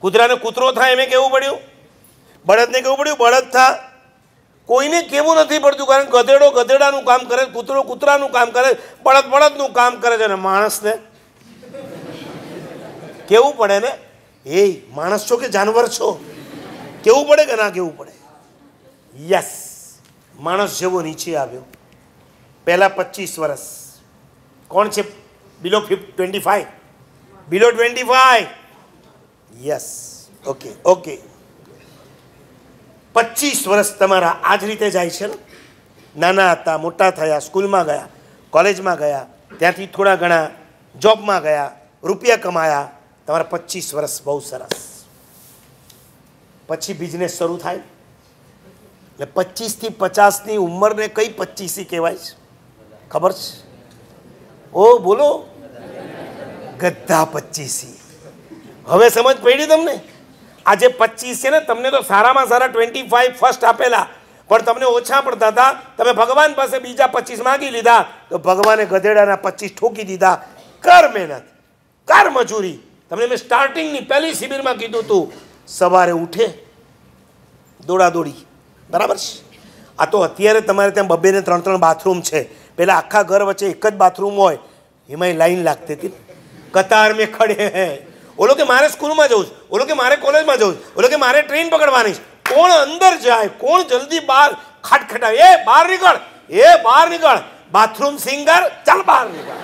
કૂતરાને કૂતરો થાય એમ કેવું પડ્યું, બળદને કેવું પડ્યું બળદ થા. કોઈને કેવું નથી પડતું, કારણ ગધેડો ગધેડાનું કામ કરે, કૂતરો કૂતરાનું કામ કરે, બળદ બળદનું કામ કરે છે. અને માણસને કેવું પડે ને? એ માણસ છો કે જાનવર છો? કેવું પડે કે ના કેવું પડે? યસ, માણસ જેવો નીચે આવ્યો. પહેલા 25 વર્ષ. કોણ છે below 25? Below 25. Yes, okay okay. 25 વર્ષ તમારા આ જ રીતે જાય છે ને. નાના હતા, મોટા થયા, સ્કૂલમાં ગયા, કોલેજમાં ગયા, ત્યાંથી થોડા ઘણા જોબમાં ગયા, રૂપિયા કમાયા. તમારા 25 વર્ષ બહુ સરસ. પછી બિઝનેસ શરૂ થાય. એટલે 25 થી 50ની ઉંમરને કઈ 25 કહેવાય છે ખબર છે? ઓ બોલો, ગધા 25. હવે સમજ પડી તમને? આજે 25 છે ને, તમને તો સારામાં સારા 25 ફર્સ્ટ આપેલા, પણ તમને ઓછા પડતા હતા. તમે ભગવાન પાસે બીજા 25 માગી લીધા, તો ભગવાને ગધેડાના 25 ઠોકી દીધા. કર મહેનત, કર મજૂરી. તમને મેં સ્ટાર્ટિંગની પહેલી શિબિરમાં કીધું હતું, સવારે ઉઠે દોડાદોડી, બરાબર છે? આ તો અત્યારે તમારે ત્યાં 2 ને 3 બાથરૂમ છે. પહેલાં આખા ઘર વચ્ચે એક જ બાથરૂમ હોય, એમાંય લાઈન લાગતી હતી. કતાર મેં ખડે હે. ઓલો કે મારે સ્કૂલમાં જવું છે, ઓલો કે મારે કોલેજમાં જવું છે, ઓલો કે મારે ટ્રેન પકડવાની છે. કોણ અંદર જાય, કોણ જલ્દી બહાર ખટખટાવે? એ બહાર નીકળ, એ બહાર નીકળ, બાથરૂમ સિંગર, ચાલ બહાર નીકળ.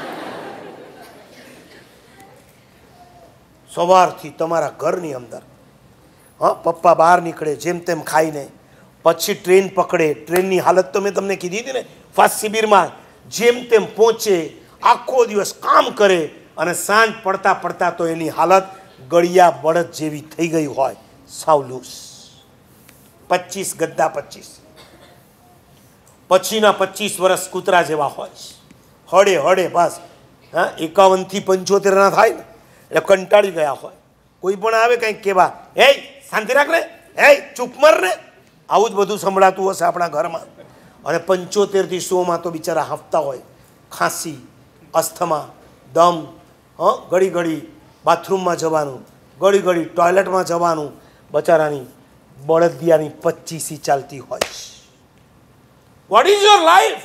સવારથી તમારા ઘરની અંદર હા, પપ્પા બહાર નીકળે જેમ તેમ ખાઈને, પછી ટ્રેન પકડે. ટ્રેનની હાલત તો મેં તમને કીધી હતી ને ફર્સ્ટ શિબિરમાં. જેમ તેમ પહોંચે, આખો દિવસ કામ કરે, અને સાંજ પડતા પડતા તો એની હાલત ગળિયા બળદ જેવી થઈ ગઈ હોય, સાવ લૂસ. 25 ગદ્દા 25. પછીના 25 વર્ષ કૂતરા જેવા હોય, હળે હળે બસ. હા, 51 થી 75 ના થાય ને એટલે કંટાળી ગયા હોય. કોઈ પણ આવે કંઈક કહેવા, એ શાંતિ રાખ ને, એ ચૂપ મર ને, આવું જ બધું સંભળાતું હશે આપણા ઘરમાં. અને 75 થી 100માં તો બિચારા હાંફતા હોય. ખાંસી, અસ્થમા, દમ, ઘડી ઘડી બાથરૂમમાં જવાનું, ઘડી ઘડી ટોયલેટમાં જવાનું. બચારાની બળદિયાની 25 ચાલતી હોય. What is your life?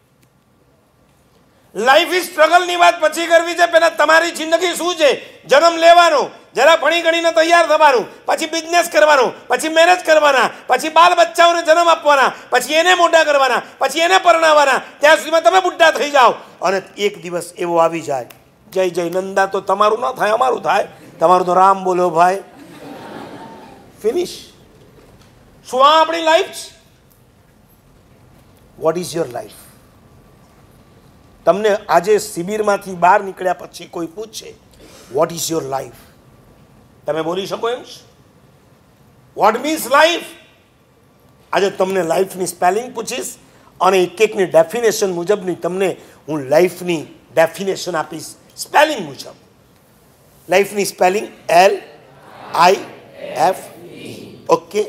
Life is સ્ટ્રગલની વાત પછી કરવી છે. પહેલાં તમારી જિંદગી શું છે? જન્મ લેવાનો, જરા ભણી ગણીને તૈયાર થવાનું, પછી બિઝનેસ કરવાનું, પછી મેરેજ કરવાના, પછી બાલ બચ્ચાઓને જન્મ આપવાના, પછી એને મોટા કરવાના, પછી એને પરણાવવાના. ત્યાં સુધીમાં તમે બુઢા થઈ જાઓ. અને એક દિવસ એવો આવી જાય, જય જય નંદા તો તમારું ન થાય, અમારું થાય. તમારું તો રામ બોલો ભાઈ, ફિનિશ. શું આ આપણી લાઈફ છે? What is your life? તમને આજે શિબિરમાંથી બહાર નીકળ્યા પછી કોઈ પૂછે વોટ ઇઝ યોર લાઈફ, તમે બોલી શકો એમ? Vote means life? આજે તમને લાઈફની સ્પેલિંગ પૂછીશ, અને એક એકની ડેફિનેશન મુજબની તમને હું લાઈફની ડેફિનેશન આપીશ સ્પેલિંગ મુજબ. લાઈફની સ્પેલિંગ LIFE. ઓકે.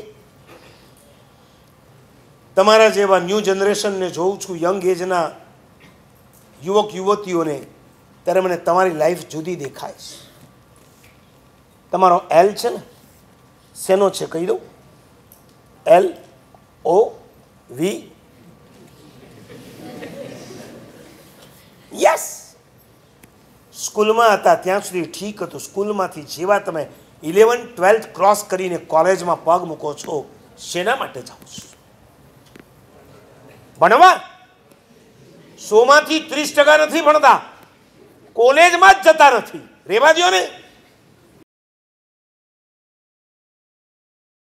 તમારા જેવા ન્યૂ જનરેશનને જોઉં છું, યંગ એજના યુવક યુવતીઓને, ત્યારે મને તમારી લાઈફ જુદી દેખાય છે. તમારો L છે ને, શેનો છે કહી દઉં? LOV. યસ. સ્કૂલમાં હતા ત્યાં સુધી ઠીક હતું. સ્કૂલમાંથી જેવા તમે 11, 12 ક્રોસ કરીને કોલેજમાં પગ મૂકો છો, શેના માટે જાઓ છો? ભણવા. 100માંથી 30% નથી ભણતા, કોલેજમાં જ જતા નથી. રેવા દો ને.